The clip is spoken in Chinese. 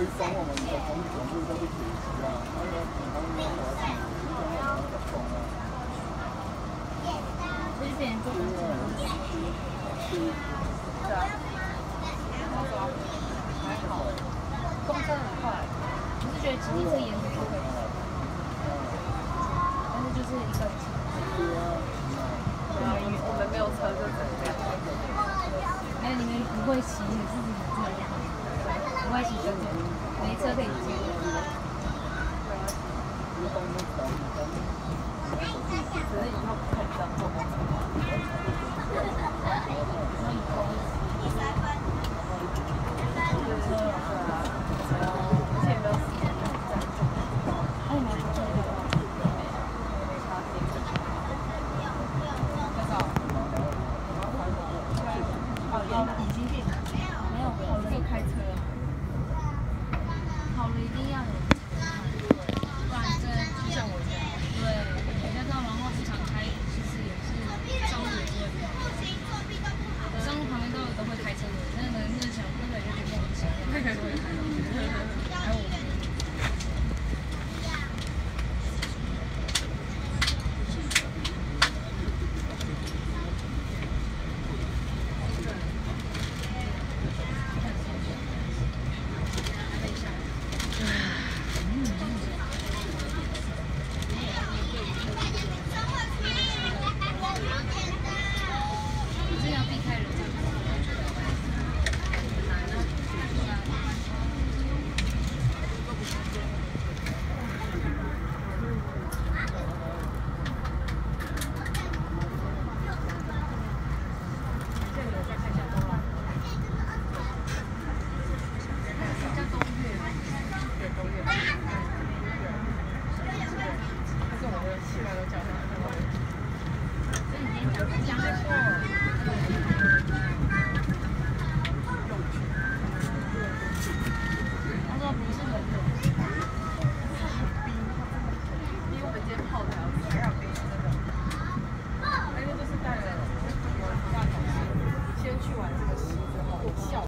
一双我们的总部都是铁质啊，那个普通的滑梯，普通的那个双啊。 这边做工作对啊，还好，公车很快，我是觉得骑机车沿途都可以，但是就是一个。我们没有车就只能这样。还有你会骑，你自己这样，不会骑就没车可以骑。可是以后不太这样做工作。已经变没有好了就开车，好了一定要有，不然真的就像我这样。